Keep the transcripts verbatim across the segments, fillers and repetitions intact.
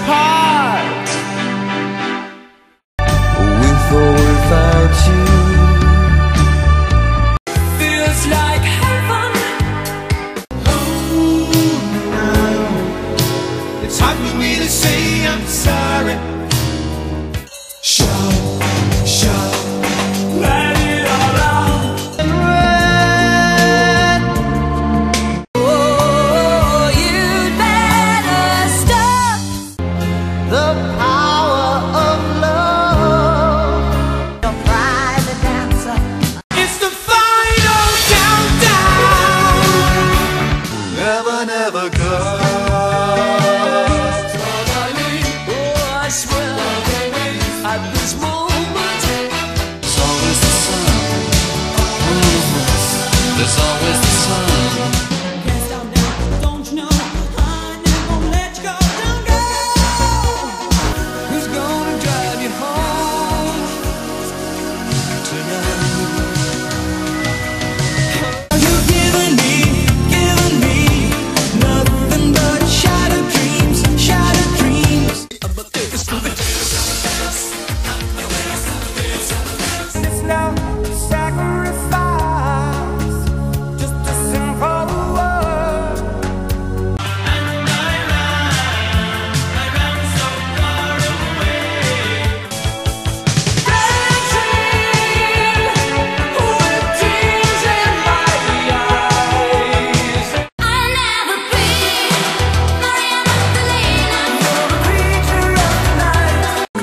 apart, with or without you. Feels like heaven. Oh, now it's hard for me to say I'm sorry. Shout, shout, let it all out. Oh, you'd better stop the power of love. Your private dancer. It's the final countdown. Never, never comes. Oh, I swear, at this moment, There's always the sun. There's always the sun. Can't stop now, don't you know? I never gonna let you go, don't go. who's gonna drive you home tonight? You're giving me, giving me nothing but shattered dreams, shattered dreams. It's no sacrifice, just a simple word. And I ran, I ran so far away. Dancing with tears in my eyes. I'll never be Maria Magdalena. You're the creature of the night.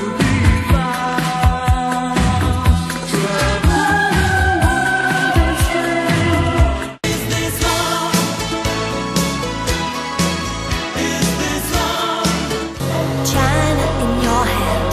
Is this love? Is this love? China in your hand.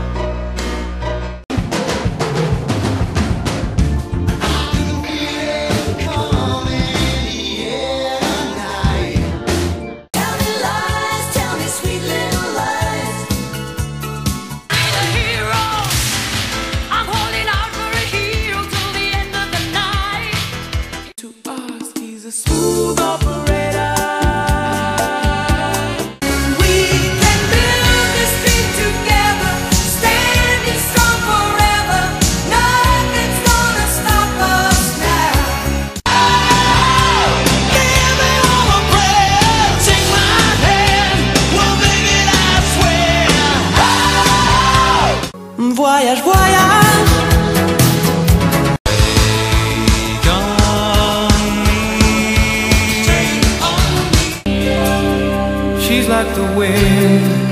Tell me lies, tell me sweet little lies. I'm a hero. I'm holding out for a hero till the end of the night. To us, he's a smooth operator. We can build this dream together, standing strong forever. Nothing's gonna stop us now. Give me all my breath, take my hand, we'll make it, I swear. Voyage, voyage. Take on me. She's like the wind